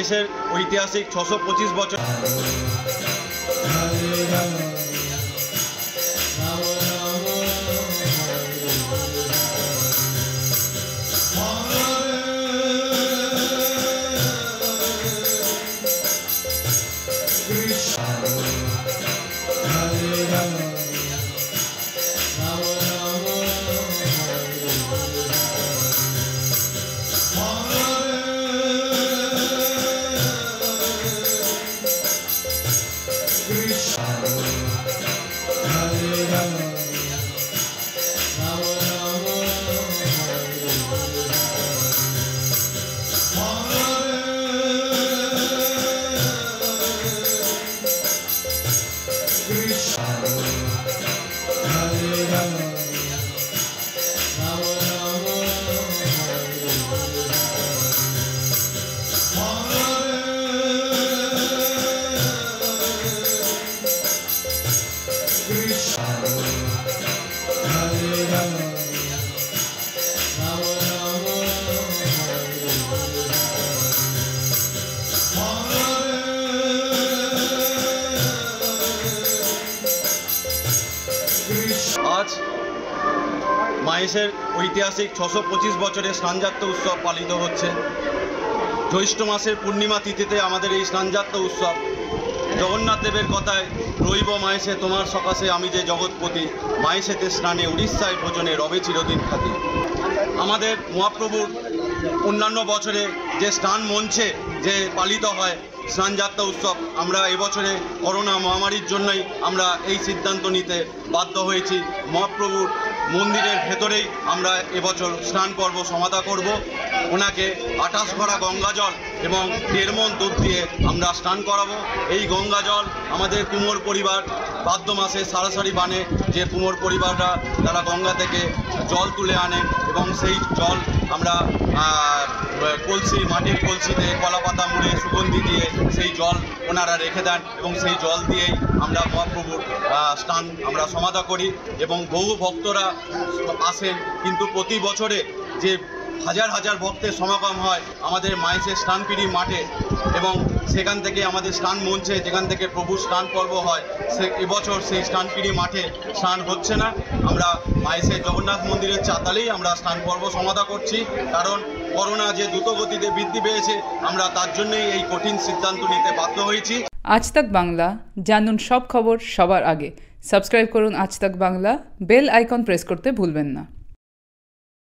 মাহেশের ঐতিহাসিক 625 বছর আজ মাহেশের ঐতিহাসিক 625 বছরের স্নানযাত্রা উৎসব পালিত হচ্ছে। জ্যৈষ্ঠ মাসের পূর্ণিমা তিথিতে আমাদের এই স্নানযাত্রা উৎসব। জগন্নাথ দেবের কথায় রইব মাহেশে তোমার সকাশে আমি যে জগৎপতি, মাহেশেতে স্নানে উড়িষ্যায় ভোজনে রবে চিরদিন খ্যাতি। আমাদের মহাপ্রভুর অন্যান্য বছরে যে স্নান মঞ্চে যে পালিত হয় স্নানযাত্রা উৎসব, আমরা এবছরে করোনা মহামারীর জন্যই আমরা এই সিদ্ধান্ত নিতে বাধ্য হয়েছি। মহাপ্রভুর মন্দিরের ভেতরেই আমরা এবছর স্নান পর্ব সমাধা করব। ওনাকে 28 ভরা গঙ্গা জল এবং 1.5 মণ দুধ দিয়ে আমরা স্নান করাবো। এই গঙ্গা জল আমাদের কুমোর পরিবার ভাদ্র মাসে সারাসারি বানে যে কুমোর পরিবাররা তারা গঙ্গা থেকে জল তুলে আনে এবং সেই জল আমরা কলসি, মাটির কলসিতে কলা পাতা মুড়ে সুগন্ধি দিয়ে সেই জল ওনারা রেখে দেন এবং সেই জল দিয়েই আমরা মহাপ্রভুর স্নান আমরা সমাধা করি এবং বহু ভক্তরা আসেন। কিন্তু প্রতি বছরে যে হাজার হাজার ভক্তের সমাগম হয় আমাদের মাহেশের স্নানপিড়ি মাঠে এবং সেখান থেকে আমাদের স্নান মঞ্চে যেখান থেকে প্রভু স্নান পর্ব হয়, এবছর সেই স্নানপিড়ি মাঠে স্নান হচ্ছে না। আমরা মাহেশের জগন্নাথ মন্দিরের চাতালেই আমরা স্নান পর্ব সমাধা করছি, কারণ করোনা যে দ্রুতগতিতে বৃদ্ধি পেয়েছে আমরা তার জন্যই এই কঠিন সিদ্ধান্ত নিতে বাধ্য হয়েছি। আজ তাক বাংলা, জানুন সব খবর সবার আগে। সাবস্ক্রাইব করুন আজ তাক বাংলা, বেল আইকন প্রেস করতে ভুলবেন না।